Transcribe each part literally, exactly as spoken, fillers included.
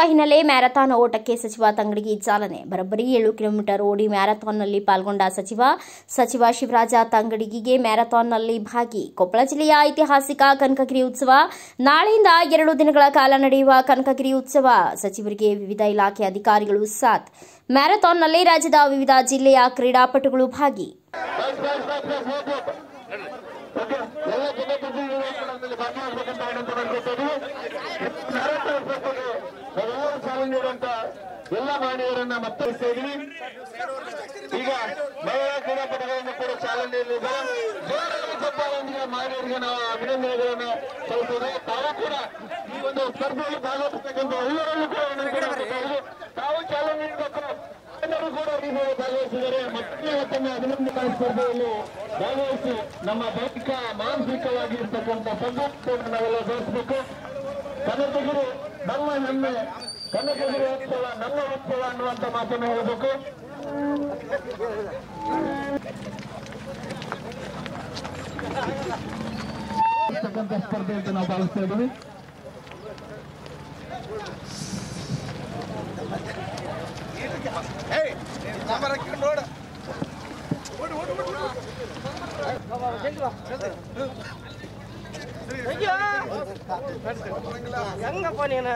ಹಿನ್ನೆಲೆ ಮ್ಯಾರಥಾನ್ ಓಟಕ್ಕೆ ಸಚಿವ ತಂಗಡಗಿ ಚಾಲನೆ. ಬರೋಬ್ಬರಿ ಏಳು ಕಿಲೋಮೀಟರ್ ಓಡಿ ಮ್ಯಾರಥಾನ್ನಲ್ಲಿ ಪಾಲ್ಗೊಂಡ ಸಚಿವ ಸಚಿವ ಶಿವರಾಜ ತಂಗಡಗಿಗೆ ಮ್ಯಾರಥಾನ್ನಲ್ಲಿ ಭಾಗಿ. ಕೊಪ್ಪಳ ಜಿಲ್ಲೆಯ ಐತಿಹಾಸಿಕ ಕನಕಗಿರಿ ಉತ್ಸವ ನಾಳೆಯಿಂದ ಎರಡು ದಿನಗಳ ಕಾಲ ನಡೆಯುವ ಕನಕಗಿರಿ ಉತ್ಸವ ಸಚಿವರಿಗೆ ವಿವಿಧ ಇಲಾಖೆ ಅಧಿಕಾರಿಗಳು ಸಾಥ್. ಮ್ಯಾರಥಾನ್ನಲ್ಲಿ ರಾಜ್ಯದ ವಿವಿಧ ಜಿಲ್ಲೆಯ ಕ್ರೀಡಾಪಟುಗಳು ಭಾಗಿ. ಎಲ್ಲ ಮಾನವರನ್ನ ಮತ್ತೆ ಸೇರಿ ಈಗ ಮಹಿಳಾ ಕ್ರೀಡಾಪಟುಗಳನ್ನು ಕೂಡ ಚಾಲನೆಯಲ್ಲಿದೆ. ಜೋರಾಗಿ ಮಾನವರಿಗೆ ನಾವು ಅಭಿನಂದನೆಗಳನ್ನು ಸಲ್ಲಿಸಿದ್ರೆ ತಾವು ಕೂಡ ಈ ಒಂದು ಸ್ಪರ್ಧೆಯಲ್ಲಿ ಭಾಗವಹಿಸತಕ್ಕಂಥ ಎಲ್ಲರಲ್ಲೂ ಕೂಡ ತಾವು ಚಾಲನೆ ನೀಡಬೇಕು. ಎಲ್ಲರೂ ಕೂಡ ಭಾಗವಹಿಸಿದರೆ ಮತ್ತೆ ಮತ್ತೊಮ್ಮೆ ಅಭಿನಂದನಾ ಸ್ಪರ್ಧೆಯಲ್ಲಿ ಭಾಗವಹಿಸಿ ನಮ್ಮ ದೈಹಿಕ ಮಾನಸಿಕವಾಗಿ ಇರ್ತಕ್ಕಂಥ ಸಂಘಟನೆಯನ್ನು ನಾವೆಲ್ಲ ಬೆಳೆಸಬೇಕು. ಕನಕಗಿರಿ ನಮ್ಮ ಹೆಮ್ಮೆ, ಕನಕಗಿರಿ ಉತ್ಸವ ನಮ್ಮ ಉತ್ಸವ ಅನ್ನುವಂತ ಮಾತನ್ನು ಹೇಳಬೇಕು. ಸ್ಪರ್ಧೆ ಅಂತ ನಾವು ಭಾವಿಸ್ತಾ ಇದ್ದೀವಿ. ಹೆಂಗಪ್ಪ ನೀನು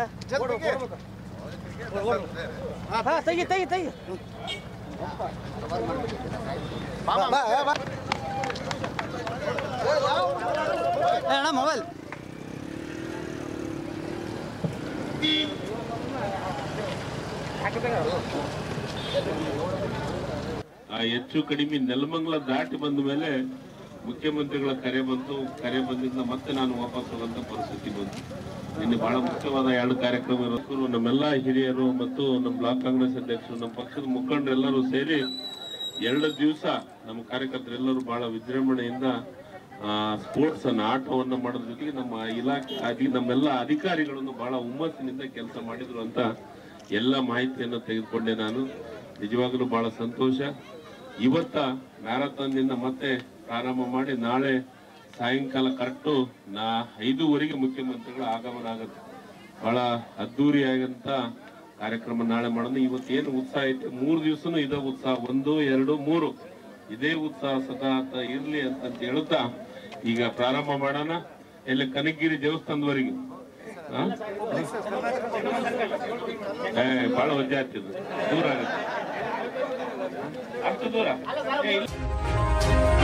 ತೆಗಿ ತೆಗಿ ತೆಗಿ ಅಣ್ಣ ಮೊಬೈಲ್ ಹೆಚ್ಚು ಕಡಿಮೆ ನೆಲಮಂಗಲ ದಾಟಿ ಬಂದ ಮೇಲೆ ಮುಖ್ಯಮಂತ್ರಿಗಳ ಕರೆ ಬಂತು. ಕರೆ ಬಂದಿಂದ ಮತ್ತೆ ನಾನು ವಾಪಸ್ ಹೋಗುವಂತ ಪರಿಸ್ಥಿತಿ ಬಂತು. ನಿನ್ನೆ ಬಹಳ ಮುಖ್ಯವಾದ ಎರಡು ಕಾರ್ಯಕ್ರಮ ಇರೋದು ನಮ್ಮೆಲ್ಲ ಹಿರಿಯರು ಮತ್ತು ನಮ್ಮ ಬ್ಲಾಕ್ ಕಾಂಗ್ರೆಸ್ ಅಧ್ಯಕ್ಷರು, ನಮ್ಮ ಪಕ್ಷದ ಮುಖಂಡರು ಎಲ್ಲರೂ ಸೇರಿ ಎರಡು ದಿವಸ ನಮ್ಮ ಕಾರ್ಯಕರ್ತರೆಲ್ಲರೂ ಬಹಳ ವಿಜೃಂಭಣೆಯಿಂದ ಸ್ಪೋರ್ಟ್ಸ್ ಅನ್ನ ಆಟವನ್ನ ಮಾಡೋದ್ರ ಜೊತೆಗೆ ನಮ್ಮ ಇಲಾಖೆ ಅಧಿ ನಮ್ಮೆಲ್ಲ ಅಧಿಕಾರಿಗಳನ್ನು ಬಹಳ ಹುಮ್ಮಸ್ಸಿನಿಂದ ಕೆಲಸ ಮಾಡಿದ್ರು ಅಂತ ಎಲ್ಲ ಮಾಹಿತಿಯನ್ನು ತೆಗೆದುಕೊಂಡೆ ನಾನು. ನಿಜವಾಗಲೂ ಬಹಳ ಸಂತೋಷ. ಇವತ್ತ ಮ್ಯಾರಥಾನ್ ನಿಂದ ಮತ್ತೆ ಪ್ರಾರಂಭ ಮಾಡಿ ನಾಳೆ ಸಾಯಂಕಾಲ ಕರೆಕ್ಟು ನಾ ಐದೂವರೆಗೆ ಮುಖ್ಯಮಂತ್ರಿಗಳ ಆಗಮನ ಆಗುತ್ತೆ. ಬಹಳ ಅದ್ದೂರಿಯಾಗಂತ ಕಾರ್ಯಕ್ರಮ ನಾಳೆ ಮಾಡೋಣ. ಇವತ್ತೇನು ಉತ್ಸಾಹ ಐತೆ, ಮೂರು ದಿವಸನೂ ಇದೇ ಉತ್ಸಾಹ, ಒಂದು ಎರಡು ಮೂರು ಇದೇ ಉತ್ಸಾಹ ಸದಾ ಇರ್ಲಿ ಅಂತ ಹೇಳುತ್ತಾ ಈಗ ಪ್ರಾರಂಭ ಮಾಡೋಣ. ಎಲ್ಲ ಕನಕಗಿರಿ ದೇವಸ್ಥಾನದವರೆಗೆ ಏ ಬಹಳ ವಜ್ಜೆ ಆಗ್ತಿದ್ರು, ದೂರ ಆಗುತ್ತೆ, ಅಷ್ಟು ದೂರ.